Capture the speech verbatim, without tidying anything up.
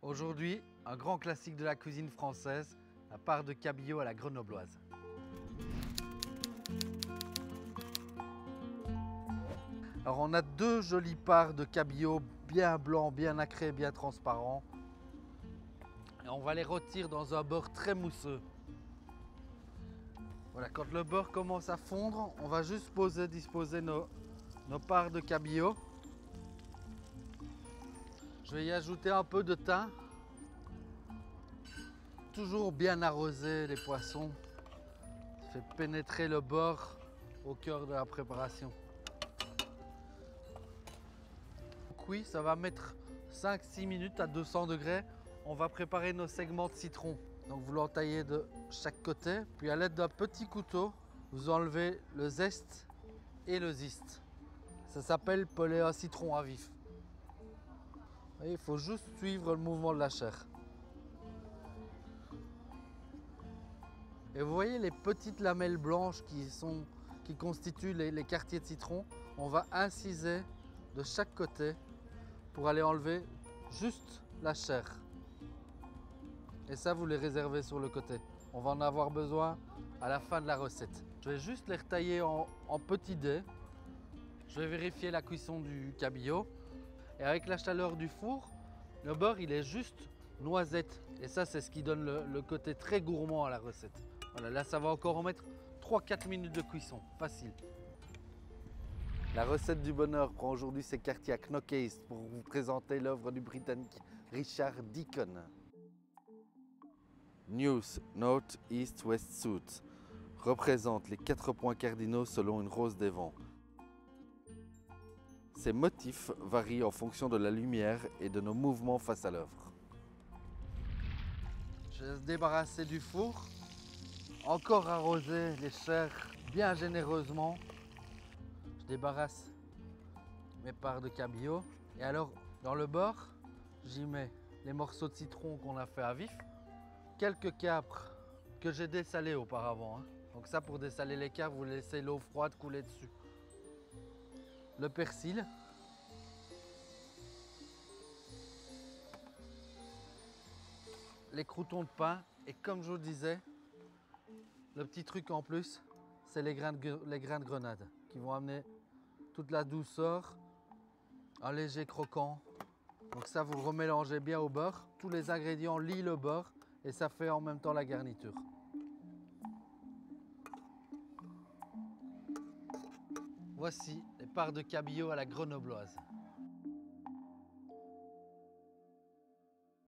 Aujourd'hui, un grand classique de la cuisine française, la part de cabillaud à la grenobloise. Alors on a deux jolies parts de cabillaud bien blancs, bien nacrés, bien transparents. Et on va les rôtir dans un beurre très mousseux. Voilà, quand le beurre commence à fondre, on va juste poser, disposer nos, nos parts de cabillaud. Je vais y ajouter un peu de thym. Toujours bien arroser les poissons. Ça fait pénétrer le beurre au cœur de la préparation. Cuit, ça va mettre cinq à six minutes à deux cents degrés. On va préparer nos segments de citron. Donc vous l'entaillez de chaque côté, puis à l'aide d'un petit couteau, vous enlevez le zeste et le ziste. Ça s'appelle peler un citron à vif. Et il faut juste suivre le mouvement de la chair. Et vous voyez les petites lamelles blanches qui, sont, qui constituent les, les quartiers de citron. On va inciser de chaque côté pour aller enlever juste la chair. Et ça, vous les réservez sur le côté. On va en avoir besoin à la fin de la recette. Je vais juste les retailler en, en petits dés. Je vais vérifier la cuisson du cabillaud. Et avec la chaleur du four, le beurre, il est juste noisette. Et ça, c'est ce qui donne le, le côté très gourmand à la recette. Voilà, là, ça va encore en mettre trois à quatre minutes de cuisson. Facile. La recette du bonheur prend aujourd'hui ses quartiers à Knockeist pour vous présenter l'œuvre du Britannique Richard Deacon. News, North, East, West, South représente les quatre points cardinaux selon une rose des vents. Ces motifs varient en fonction de la lumière et de nos mouvements face à l'œuvre. Je vais se débarrasser du four. Encore arroser les chairs bien généreusement. Je débarrasse mes parts de cabillaud. Et alors, dans le beurre, j'y mets les morceaux de citron qu'on a fait à vif. Quelques capres que j'ai dessalés auparavant. Hein. Donc ça, pour dessaler les capres, vous laissez l'eau froide couler dessus. Le persil. Les croûtons de pain. Et comme je vous le disais, le petit truc en plus, c'est les grains de, les grains de grenade qui vont amener toute la douceur, un léger croquant. Donc ça, vous remélangez bien au beurre. Tous les ingrédients lient le beurre et ça fait en même temps la garniture. Voici les parts de cabillaud à la grenobloise.